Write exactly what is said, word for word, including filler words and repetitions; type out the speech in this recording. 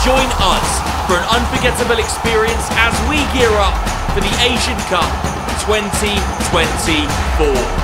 join us for an unforgettable experience as we gear up for the Asian Cup twenty twenty-four.